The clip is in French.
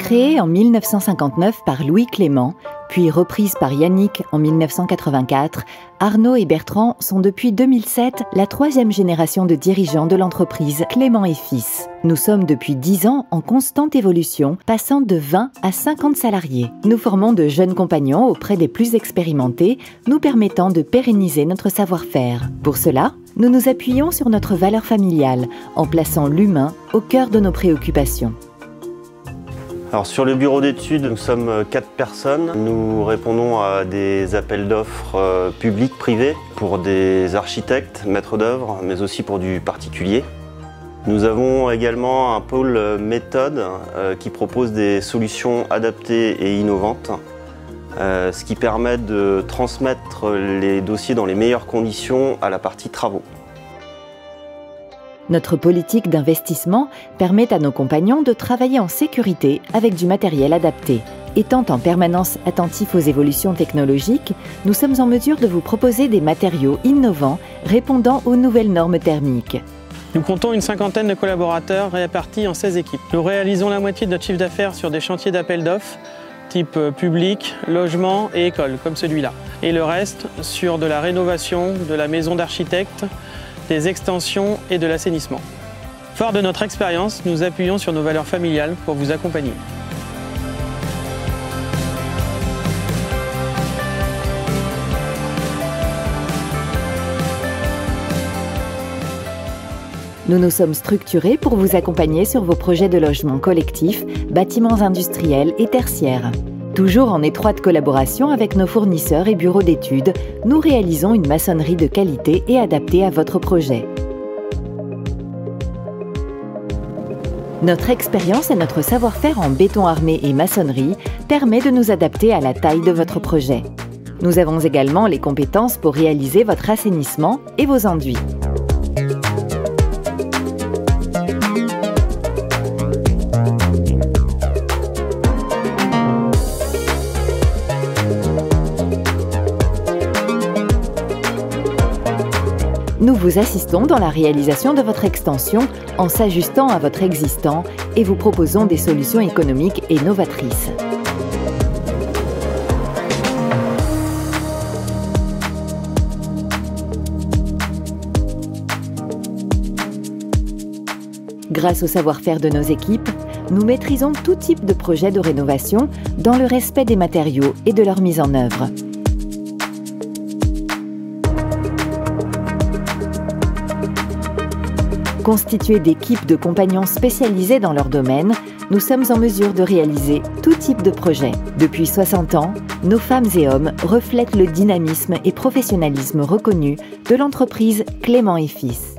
Créée en 1959 par Louis Clément, puis reprise par Yannick en 1984, Arnaud et Bertrand sont depuis 2007 la troisième génération de dirigeants de l'entreprise Clément et Fils. Nous sommes depuis 10 ans en constante évolution, passant de 20 à 50 salariés. Nous formons de jeunes compagnons auprès des plus expérimentés, nous permettant de pérenniser notre savoir-faire. Pour cela, nous nous appuyons sur notre valeur familiale, en plaçant l'humain au cœur de nos préoccupations. Alors sur le bureau d'études, nous sommes 4 personnes. Nous répondons à des appels d'offres publics, privés, pour des architectes, maîtres d'œuvre, mais aussi pour du particulier. Nous avons également un pôle méthode qui propose des solutions adaptées et innovantes, ce qui permet de transmettre les dossiers dans les meilleures conditions à la partie travaux. Notre politique d'investissement permet à nos compagnons de travailler en sécurité avec du matériel adapté. Étant en permanence attentifs aux évolutions technologiques, nous sommes en mesure de vous proposer des matériaux innovants répondant aux nouvelles normes thermiques. Nous comptons une cinquantaine de collaborateurs répartis en 16 équipes. Nous réalisons la moitié de notre chiffre d'affaires sur des chantiers d'appel d'offres type public, logement et école, comme celui-là. Et le reste sur de la rénovation, de la maison d'architecte, des extensions et de l'assainissement. Fort de notre expérience, nous appuyons sur nos valeurs familiales pour vous accompagner. Nous nous sommes structurés pour vous accompagner sur vos projets de logement collectif, bâtiments industriels et tertiaires. Toujours en étroite collaboration avec nos fournisseurs et bureaux d'études, nous réalisons une maçonnerie de qualité et adaptée à votre projet. Notre expérience et notre savoir-faire en béton armé et maçonnerie permet de nous adapter à la taille de votre projet. Nous avons également les compétences pour réaliser votre assainissement et vos enduits. Nous vous assistons dans la réalisation de votre extension en s'ajustant à votre existant et vous proposons des solutions économiques et novatrices. Grâce au savoir-faire de nos équipes, nous maîtrisons tout type de projet de rénovation dans le respect des matériaux et de leur mise en œuvre. Constitués d'équipes de compagnons spécialisés dans leur domaine, nous sommes en mesure de réaliser tout type de projet. Depuis 60 ans, nos femmes et hommes reflètent le dynamisme et professionnalisme reconnu de l'entreprise Clément et Fils.